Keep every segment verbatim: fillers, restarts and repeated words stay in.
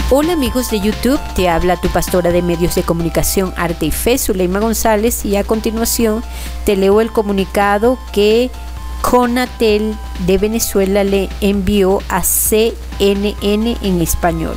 Hola amigos de YouTube, te habla tu pastora de medios de comunicación, arte y fe, Zuleima González, y a continuación te leo el comunicado que CONATEL de Venezuela le envió a C N N en español.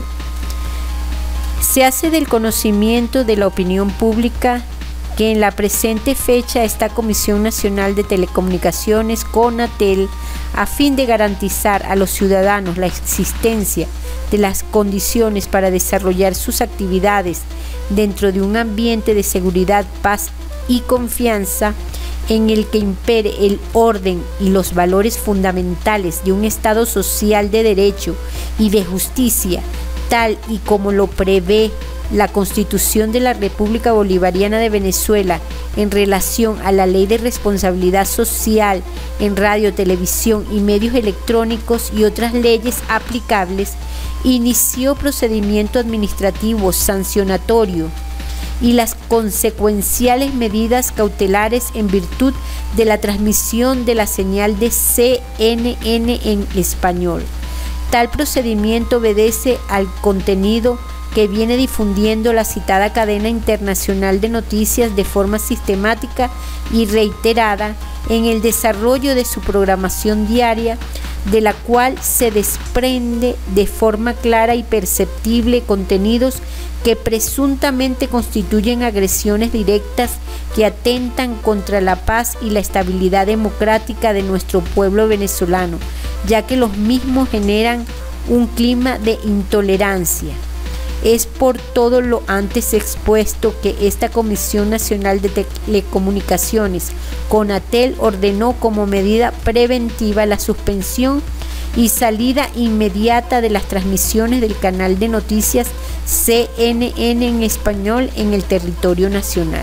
Se hace del conocimiento de la opinión pública que en la presente fecha esta Comisión Nacional de Telecomunicaciones, CONATEL, a fin de garantizar a los ciudadanos la existencia de las condiciones para desarrollar sus actividades dentro de un ambiente de seguridad, paz y confianza en el que impere el orden y los valores fundamentales de un Estado social de derecho y de justicia, tal y como lo prevé la Constitución de la República Bolivariana de Venezuela en relación a la Ley de Responsabilidad Social en radio, televisión y medios electrónicos y otras leyes aplicables, inició procedimiento administrativo sancionatorio y las consecuenciales medidas cautelares en virtud de la transmisión de la señal de C N N en español. Tal procedimiento obedece al contenido que viene difundiendo la citada cadena internacional de noticias de forma sistemática y reiterada en el desarrollo de su programación diaria, de la cual se desprende de forma clara y perceptible contenidos que presuntamente constituyen agresiones directas que atentan contra la paz y la estabilidad democrática de nuestro pueblo venezolano, ya que los mismos generan un clima de intolerancia. Es por todo lo antes expuesto que esta Comisión Nacional de Telecomunicaciones, CONATEL, ordenó como medida preventiva la suspensión y salida inmediata de las transmisiones del canal de noticias C N N en español en el territorio nacional.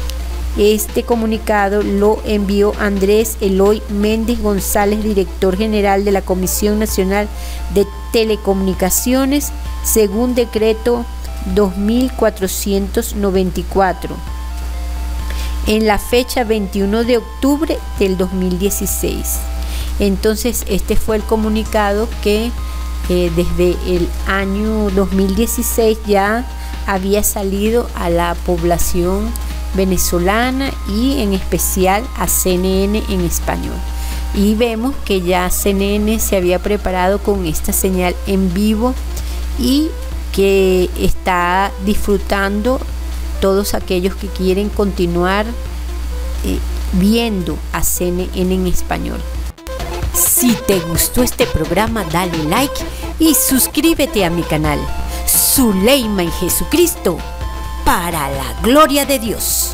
Este comunicado lo envió Andrés Eloy Méndez González, director general de la Comisión Nacional de Telecomunicaciones, según decreto dos mil cuatrocientos noventa y cuatro, en la fecha veintiuno de octubre del dos mil dieciséis. Entonces, este fue el comunicado que eh, desde el año dos mil dieciséis ya había salido a la población venezolana y en especial a C N N en español. Y vemos que ya C N N se había preparado con esta señal en vivo y que está disfrutando todos aquellos que quieren continuar eh, viendo a C N N en español. Si te gustó este programa, dale like y suscríbete a mi canal. Zuleima en Jesucristo, para la gloria de Dios.